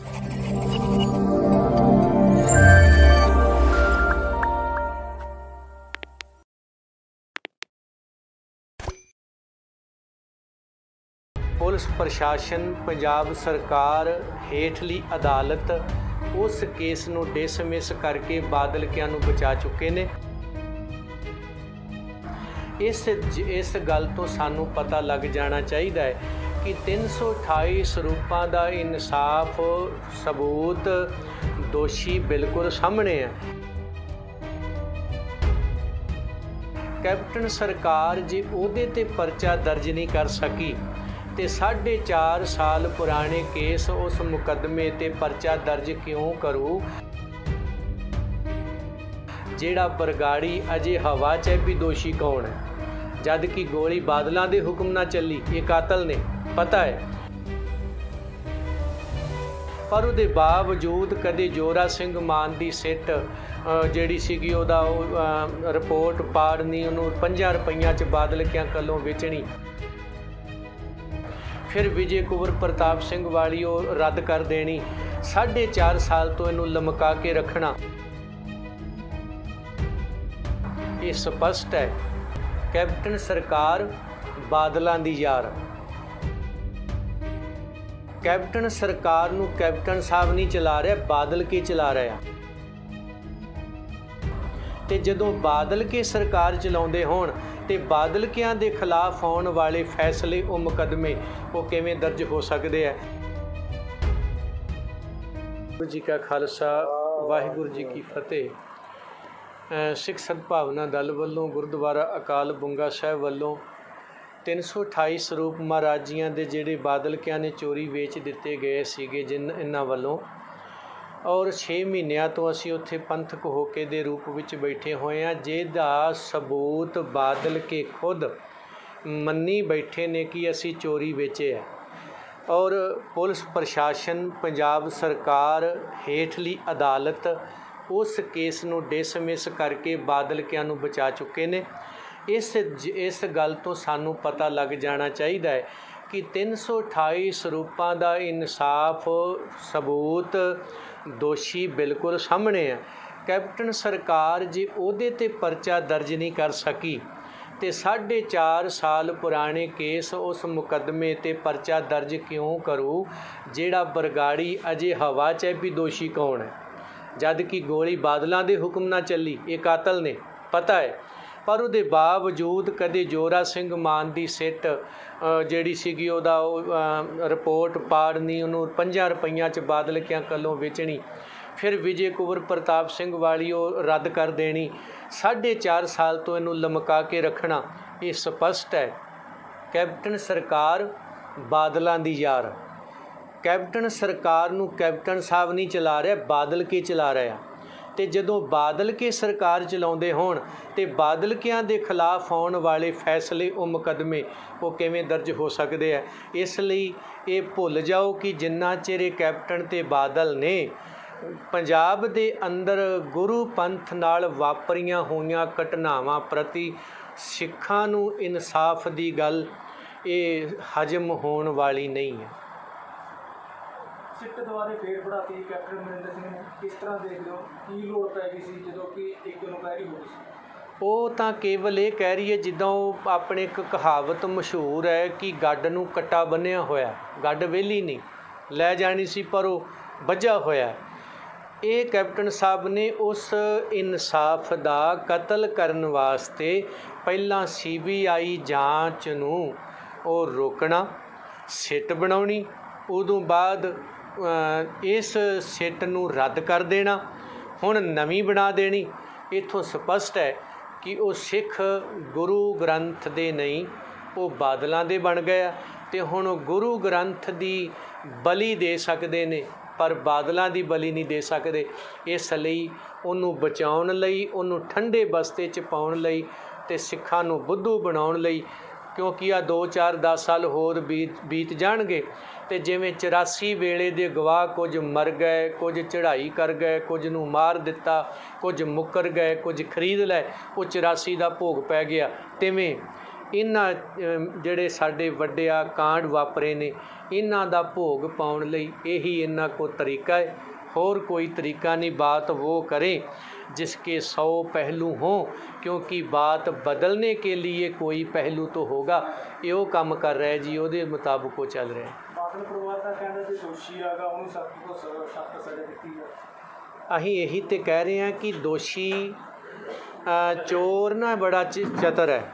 Police प्रशासन पंजाब सरकार हेठली अदालत उस केस नूं डिसमिस करके बादल कियां नूं बचा चुके ने। इस गल तो सानू पता लग जाना चाहिए कि 328 सरूपां दा इंसाफ सबूत दोषी बिल्कुल सामने है। कैप्टन सरकार जे उहदे ते परचा दर्ज नहीं कर सकी ते 4.5 साल पुराने केस उस मुकदमे ते परचा दर्ज क्यों करू जेड़ा बरगाड़ी अजे हवा च भी दोषी कौन है, जद कि गोली बादलों के हुक्म ना चली, ये कातल ने पता है। पर उहदे बावजूद कदे जोरा सिंह मान की सिट जिहड़ी सीगी उहदा रिपोर्ट पाड़नी, उन्होंने 5 रुपइया च बादल कियां कलों बेचनी, फिर विजय कुंवर प्रताप सिंह वाली और रद्द कर देनी, 4.5 साल तो इनू लमका के रखना। ये स्पष्ट है कैप्टन सरकार बादलों की यार। कैप्टन सरकार नू कैप्टन साहब नहीं चला रहा, बादल के चला रहा। ते जदों बादल के सरकार चलाउंदे होण ते बादल कियां दे खिलाफ आउण वाले फैसले वो मुकदमे वो किवें दर्ज हो सकते हैं। वाहिगुरू जी का खालसा वाहिगुरू जी की फतेह। सिख सद्भावना दल वल्लों गुरुद्वारा अकाल बुंगा साहिब वल्लों 328 ਸਰੂਪ महाराजियां दे जिहड़े बादल कियां ने चोरी वेच दिते गए सीगे इन्हां वल्लों, और 6 ਮਹੀਨਿਆਂ तो असी उत्थे पंथक होके दे रूप विच बैठे होए हैं, जिहदा सबूत बादल के खुद मन्नी बैठे ने कि असी चोरी वेचे है। और पुलिस प्रशासन पंजाब सरकार हेठली अदालत उस केस नूं डिसमिस करके बादल कियां नूं बचा चुके ने। इस गल तो सानू पता लग जाना चाहिए कि 328 ਸਰੂਪਾਂ ਦਾ इंसाफ सबूत दोषी बिल्कुल सामने है। कैप्टन सरकार जे उहदे ते परचा दर्ज नहीं कर सकी ते 4.5 साल पुराने केस उस मुकदमे ते परचा दर्ज क्यों करू जेड़ा बरगाड़ी अजे हवा च भी दोषी कौन है, जद कि गोली बादलों के हुक्म ना चली, ये कातल ने पता है। पर उहदे बावजूद कदे जोरा सिंह मान की सिट जिहड़ी सीगी उहदा रिपोर्ट पाड़नी, उन्होंने 5 रुपइया च बादल कियां कलों बेचनी, फिर विजय कुंवर प्रताप सिंह वाली और रद्द कर देनी, 4.5 साल तो इनू लमका के रखना। ये स्पष्ट है कैप्टन सरकार बादलों की यार। कैप्टन सरकार नू कैप्टन साहब नहीं चला रहा, बादल के चला रहा। ते जदों बादल के सरकार चलाउंदे होण ते बादल कियां दे खिलाफ आउण वाले फैसले वो मुकदमे वो किवें दर्ज हो सकते हैं। इसलिए ये भुल जाओ कि जिन्ना चिर कैप्टन ते बादल ने पंजाब दे अंदर गुरु पंथ नाल वापरियां होईयां घटनावां प्रति सिखां नूं इंसाफ दी गल ये हजम होण वाली नहीं है। सिट दुआरे फेर बढ़ाती कैप्टन अमरिंदर सिंह ने किस तरह देख लो की लोड़ पै गई सी जो कि एक दोनों पैरी हो गई सी? वो तो केवल ये कह रही है जिद्दां अपने एक कहावत मशहूर है कि गड्ड नूं कट्टा बन्निया होया, गड्ड वेली नहीं लै जानी सी पर वो बझा होया। ये कैप्टन साहब ने उस इंसाफ दा कतल करन वास्ते पहलां CBI जांच नूं वो रोकना, सिट बनाउणी, उदों बाद इस सिट नूं रद्द कर देना, हुण नवीं बना देनी। इत्थों स्पष्ट है कि वो सिख गुरु ग्रंथ दे नहीं वो बादलों दे बन गया ते हुण गुरु ग्रंथ दी बली दे सकते ने पर बादलों की बली नहीं दे सकते। इसलिए उन्होंने बचाउण लई, उन्होंने ठंडे बस्ते च पाउण लई ते सिखां नूं बुद्धू बनाउण लई, क्योंकि आ 2-4-10 साल होर बीत जाणगे ते जिवें 84 वेले दे गवाह कुछ मर गए, कुछ चढ़ाई कर गए, कुछ नूं मार दिता, कुछ मुकर गए, कुछ खरीद लै, वो 84 दा भोग पै गया, तिवें ਇਹਨਾਂ ਜਿਹੜੇ ਸਾਡੇ ਵੱਡਿਆ ਕਾਂਡ ਵਾਪਰੇ ਨੇ ਇਹਨਾਂ ਦਾ ਭੋਗ ਪਾਉਣ ਲਈ ਇਹੀ ਇਹਨਾਂ ਕੋ ਤਰੀਕਾ ਹੈ, और कोई तरीका नहीं। बात वो करें जिसके 100 पहलू हों, क्योंकि बात बदलने के लिए कोई पहलू तो होगा। ये काम कर रहा है जी, ਉਹਦੇ ਮੁਤਾਬਕ ਉਹ ਚੱਲ ਰਿਹਾ ਹੈ। ਬਾਦਲ ਪਰਿਵਾਰ ਦਾ ਕਹਿੰਦਾ ਜੇ ਦੋਸ਼ੀ ਆਗਾ ਉਹਨੂੰ ਸਖਤ ਤੋਂ ਸਖਤ ਸਜ਼ਾ ਦਿੱਤੀ ਜਾਵੇ। ਅਸੀਂ ਇਹੀ ਤੇ ਕਹਿ ਰਹੇ ਹਾਂ ਕਿ ਦੋਸ਼ੀ ਚੋਰ ਨਾ ਬੜਾ ਚਤਰ ਹੈ।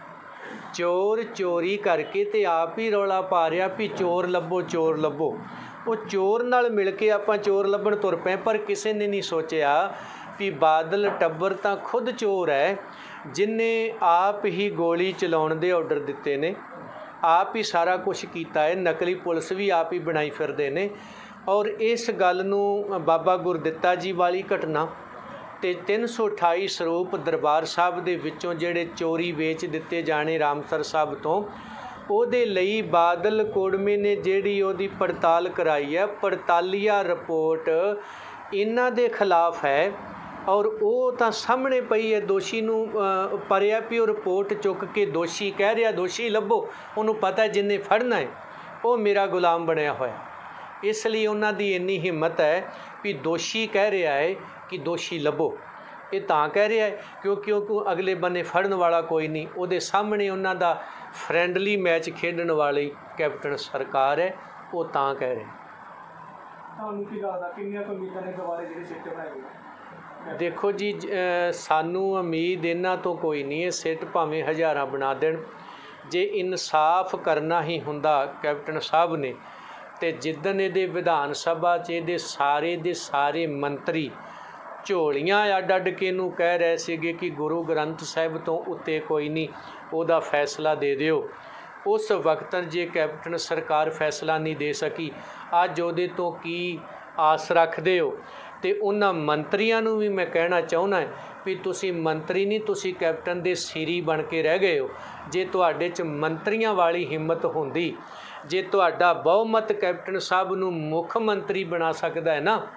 ਚੋਰ ਚੋਰੀ ਕਰਕੇ ਤੇ ਆਪ ਹੀ ਰੌਲਾ ਪਾ ਰਿਹਾ ਵੀ ਚੋਰ ਲੱਭੋ ਚੋਰ ਲੱਭੋ। ਉਹ ਚੋਰ ਨਾਲ ਮਿਲ ਕੇ ਆਪਾਂ ਚੋਰ ਲੱਭਣ ਤੁਰ ਪਏ, ਪਰ ਕਿਸੇ ਨੇ ਨਹੀਂ ਸੋਚਿਆ ਵੀ ਬਾਦਲ ਟੱਬਰ ਤਾਂ ਖੁਦ ਚੋਰ ਹੈ, ਜਿਨਨੇ ਆਪ ਹੀ ਗੋਲੀ ਚਲਾਉਣ ਦੇ ਆਰਡਰ ਦਿੱਤੇ ਨੇ, ਆਪ ਹੀ ਸਾਰਾ ਕੁਝ ਕੀਤਾ ਹੈ। ਨਕਲੀ ਪੁਲਿਸ ਵੀ ਆਪ ਹੀ ਬਣਾਈ ਫਿਰਦੇ ਨੇ। ਔਰ ਇਸ ਗੱਲ ਨੂੰ ਬਾਬਾ ਗੁਰਦਿੱਤਾ ਜੀ ਵਾਲੀ ਘਟਨਾ ਤੇ 328 ਸਰੂਪ ਦਰਬਾਰ ਸਾਹਿਬ ਦੇ ਵਿੱਚੋਂ ਜਿਹੜੇ ਚੋਰੀ ਵੇਚ ਦਿੱਤੇ ਜਾਣੇ ਰਾਮਸਰ ਸਾਹਿਬ ਤੋਂ, ਉਹਦੇ ਲਈ ਬਾਦਲ ਕੋੜਮੇ ਨੇ ਜਿਹੜੀ ਉਹਦੀ ਪੜਤਾਲ ਕਰਾਈ ਹੈ, ਪੜਤਾਲੀਆ ਰਿਪੋਰਟ ਇਹਨਾਂ ਦੇ ਖਿਲਾਫ ਹੈ। ਔਰ ਉਹ ਤਾਂ ਸਾਹਮਣੇ ਪਈ ਹੈ, ਦੋਸ਼ੀ ਨੂੰ ਪਰਿਆ ਵੀ ਉਹ ਰਿਪੋਰਟ ਚੁੱਕ ਕੇ ਦੋਸ਼ੀ ਕਹਿ ਰਿਹਾ ਦੋਸ਼ੀ ਲੱਭੋ। ਉਹਨੂੰ ਪਤਾ ਜਿੰਨੇ ਫੜਨਾ ਹੈ ਉਹ ਮੇਰਾ ਗੁਲਾਮ ਬਣਿਆ ਹੋਇਆ। ਇਸ ਲਈ ਉਹਨਾਂ ਦੀ ਇੰਨੀ ਹਿੰਮਤ ਹੈ ਵੀ ਦੋਸ਼ੀ ਕਹਿ ਰਿਹਾ ਹੈ ਕਿ ਦੋਸ਼ੀ ਲੱਭੋ। ਇਹ ਤਾਂ ਕਹਿ ਰਿਹਾ ਹੈ ਕਿਉਂਕਿ ਅਗਲੇ ਬੰਨੇ ਫੜਨ ਵਾਲਾ ਕੋਈ ਨਹੀਂ। ਉਹਦੇ ਸਾਹਮਣੇ ਉਹਨਾਂ ਦਾ ਫਰੈਂਡਲੀ ਮੈਚ ਖੇਡਣ ਵਾਲੀ ਕੈਪਟਨ ਸਰਕਾਰ ਹੈ, ਉਹ ਤਾਂ ਕਹਿ ਰਹੇ। ਤੁਹਾਨੂੰ ਕੀ ਲੱਗਦਾ ਕਿੰਨੀਆਂ ਕੁ ਉਮੀਦਾਂ ਨੇ ਦੁਬਾਰੇ ਜਿਹੜੇ ਸਿੱਟ ਬਣਾਏ ਗਏ? ਦੇਖੋ ਜੀ, ਸਾਨੂੰ ਉਮੀਦ ਇਹਨਾਂ ਤੋਂ ਕੋਈ ਨਹੀਂ ਹੈ। ਸਿੱਟ ਭਾਵੇਂ ਹਜ਼ਾਰਾਂ ਬਣਾ ਦੇਣ, ਜੇ ਇਨਸਾਫ ਕਰਨਾ ਹੀ ਹੁੰਦਾ ਕੈਪਟਨ ਸਾਹਿਬ ਨੇ, ਤੇ ਜਿੱਦਣ ਇਹਦੇ ਵਿਧਾਨ ਸਭਾ 'ਚ ਇਹਦੇ ਸਾਰੇ ਦੇ ਸਾਰੇ ਮੰਤਰੀ ਝੋਲੀਆਂ ਅੱਡ ਅੱਡ ਕੇ ਨੂੰ ਕਹਿ ਰਹੇ ਸੀਗੇ ਕਿ ਗੁਰੂ ਗ੍ਰੰਥ ਸਾਹਿਬ ਤੋਂ ਉੱਤੇ ਕੋਈ ਨਹੀਂ, ਉਹਦਾ ਫੈਸਲਾ ਦੇ ਦਿਓ। ਉਸ ਵਕਤ ਜੇ ਕੈਪਟਨ ਸਰਕਾਰ ਫੈਸਲਾ ਨਹੀਂ ਦੇ ਸਕੀ, ਅੱਜ ਉਹਦੇ ਤੋਂ ਕੀ ਆਸ ਰੱਖਦੇ ਹੋ? ਤੇ ਉਹਨਾਂ ਮੰਤਰੀਆਂ ਨੂੰ ਵੀ ਮੈਂ ਕਹਿਣਾ ਚਾਹੁੰਦਾ ਵੀ ਤੁਸੀਂ ਮੰਤਰੀ ਨਹੀਂ, ਤੁਸੀਂ ਕੈਪਟਨ ਦੇ ਸਿਰੀ ਬਣ ਕੇ ਰਹਿ ਗਏ ਹੋ। ਜੇ ਤੁਹਾਡੇ 'ਚ ਮੰਤਰੀਆਂ ਵਾਲੀ ਹਿੰਮਤ ਹੁੰਦੀ, ਜੇ ਤੁਹਾਡਾ ਬਹੁਮਤ ਕੈਪਟਨ ਸਾਹਿਬ ਨੂੰ ਮੁੱਖ ਮੰਤਰੀ ਬਣਾ ਸਕਦਾ ਹੈ ਨਾ,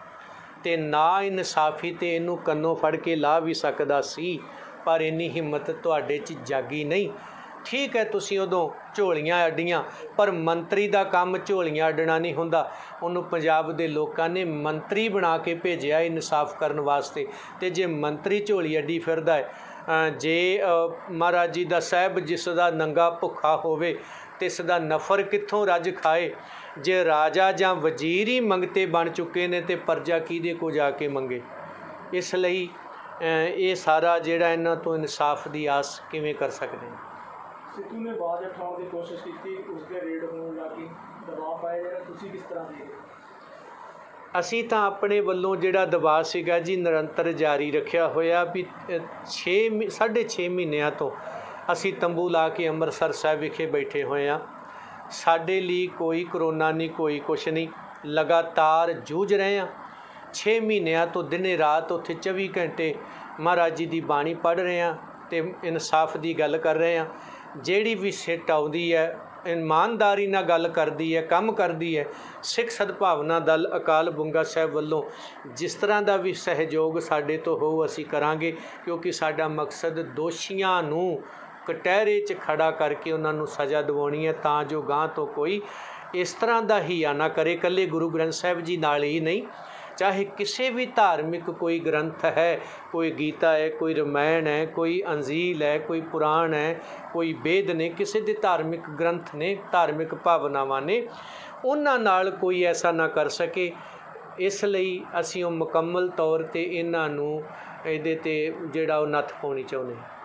ਤੇ ਨਾ ਇਨਸਾਫੀ ਤੇ ਇਹਨੂੰ ਕੰਨੋਂ ਫੜ ਕੇ ਲਾ ਵੀ ਸਕਦਾ ਸੀ, ਪਰ ਇੰਨੀ ਹਿੰਮਤ ਤੁਹਾਡੇ 'ਚ ਜਾਗੀ ਨਹੀਂ। ਠੀਕ ਹੈ, ਤੁਸੀਂ ਉਦੋਂ ਝੋਲੀਆਂ ਅੱਡੀਆਂ, ਪਰ ਮੰਤਰੀ ਦਾ ਕੰਮ ਝੋਲੀਆਂ ਅੱਡਣਾ ਨਹੀਂ ਹੁੰਦਾ। ਉਹਨੂੰ ਪੰਜਾਬ ਦੇ ਲੋਕਾਂ ਨੇ ਮੰਤਰੀ ਬਣਾ ਕੇ ਭੇਜਿਆ ਇਨਸਾਫ ਕਰਨ ਵਾਸਤੇ। ਤੇ ਜੇ ਮੰਤਰੀ ਝੋਲੀ ਅੱਡੀ ਫਿਰਦਾ ਹੈ, ਜੇ ਮਹਾਰਾਜ ਜੀ ਦਾ ਸਾਹਿਬ ਜਿਸ ਦਾ ਨੰਗਾ ਭੁੱਖਾ ਹੋਵੇ ਤੇ ਇਸ ਦਾ ਨਫਰ ਕਿੱਥੋਂ ਰੱਜ ਖਾਏ? ਜੇ ਰਾਜਾ ਜਾਂ ਵਜ਼ੀਰ ਹੀ ਮੰਗਤੇ ਬਣ ਚੁੱਕੇ ਨੇ ਤੇ ਪਰਜਾ ਕਿਹਦੇ ਕੋ ਜਾ ਕੇ ਮੰਗੇ? ਇਸ ਲਈ ਇਹ ਸਾਰਾ ਜਿਹੜਾ ਇਹਨਾਂ ਤੋਂ ਇਨਸਾਫ ਦੀ ਆਸ ਕਿਵੇਂ ਕਰ ਸਕਦੇ ਨੇ? ਸਿੱਧੂ ਨੇ ਬਾਜ਼ ਉਠਾਉਣ ਦੀ ਕੋਸ਼ਿਸ਼ ਕੀਤੀ, ਉਸਦੇ ਰੇਡ ਹੋਣ ਲੱਗੀ, ਦਬਾਅ ਪਾਇਆ ਜਿਹੜਾ, ਤੁਸੀਂ ਕਿਸ ਤਰ੍ਹਾਂ ਦੇਖਦੇ? ਅਸੀਂ ਤਾਂ ਆਪਣੇ ਵੱਲੋਂ ਜਿਹੜਾ ਦਬਾਅ ਸੀਗਾ ਜੀ ਨਿਰੰਤਰ ਜਾਰੀ ਰੱਖਿਆ ਹੋਇਆ ਵੀ 6.5 ਮਹੀਨਿਆਂ ਤੋਂ ਅਸੀਂ ਤੰਬੂ ਲਾ ਕੇ ਅੰਮ੍ਰਿਤਸਰ ਸਾਹਿਬ ਵਿਖੇ ਬੈਠੇ ਹੋਏ ਹਾਂ। ਸਾਡੇ ਲਈ ਕੋਈ ਕਰੋਨਾ ਨਹੀਂ, ਕੋਈ ਕੁਛ ਨਹੀਂ, ਲਗਾਤਾਰ ਜੂਝ ਰਹੇ ਹਾਂ। 6 ਮਹੀਨਿਆਂ ਤੋਂ ਦਿਨੇ ਰਾਤ ਉੱਥੇ 24 ਘੰਟੇ ਮਹਾਰਾਜ ਜੀ ਦੀ ਬਾਣੀ ਪੜ੍ਹ ਰਹੇ ਹਾਂ ਤੇ ਇਨਸਾਫ ਦੀ ਗੱਲ ਕਰ ਰਹੇ ਹਾਂ। ਜਿਹੜੀ ਵੀ ਸਿੱਟ ਆਉਂਦੀ ਹੈ ਇਮਾਨਦਾਰੀ ਨਾਲ ਗੱਲ ਕਰਦੀ ਹੈ, ਕੰਮ ਕਰਦੀ ਹੈ। ਸਿੱਖ ਸਦਭਾਵਨਾ ਦਲ ਅਕਾਲ ਬੁੰਗਾ ਸਾਹਿਬ ਵੱਲੋਂ ਜਿਸ ਤਰ੍ਹਾਂ ਦਾ ਵੀ ਸਹਿਯੋਗ ਸਾਡੇ ਤੋਂ ਹੋਊ ਅਸੀਂ ਕਰਾਂਗੇ, ਕਿਉਂਕਿ ਸਾਡਾ ਮਕਸਦ ਦੋਸ਼ੀਆਂ ਨੂੰ ਕਟਹਿਰੇ 'ਚ ਖੜਾ ਕਰਕੇ ਉਹਨਾਂ ਨੂੰ ਸਜ਼ਾ ਦਿਵਾਉਣੀ ਹੈ, ਤਾਂ ਜੋ ਗਾਂਹ ਤੋਂ ਕੋਈ ਇਸ ਤਰ੍ਹਾਂ ਦਾ ਹੀਆ ਨਾ ਕਰੇ। ਇਕੱਲੇ ਗੁਰੂ ਗ੍ਰੰਥ ਸਾਹਿਬ ਜੀ ਨਾਲ ਹੀ ਨਹੀਂ, ਚਾਹੇ ਕਿਸੇ ਵੀ ਧਾਰਮਿਕ ਕੋਈ ਗ੍ਰੰਥ ਹੈ, ਕੋਈ ਗੀਤਾ ਹੈ, ਕੋਈ ਰਮਾਇਣ ਹੈ, ਕੋਈ ਅੰਜੀਲ ਹੈ, ਕੋਈ ਪੁਰਾਣ ਹੈ, ਕੋਈ ਵੇਦ ਨੇ, ਕਿਸੇ ਦੇ ਧਾਰਮਿਕ ਗ੍ਰੰਥ ਨੇ, ਧਾਰਮਿਕ ਭਾਵਨਾਵਾਂ ਨੇ, ਉਹਨਾਂ ਨਾਲ ਕੋਈ ਐਸਾ ਨਾ ਕਰ ਸਕੇ। ਇਸ ਲਈ ਅਸੀਂ ਉਹ ਮੁਕੰਮਲ ਤੌਰ 'ਤੇ ਇਹਨਾਂ ਨੂੰ ਇਹਦੇ 'ਤੇ ਜਿਹੜਾ ਉਹ ਨੱਥ ਪਾਉਣੀ ਚਾਹੁੰਦੇ ਹਾਂ।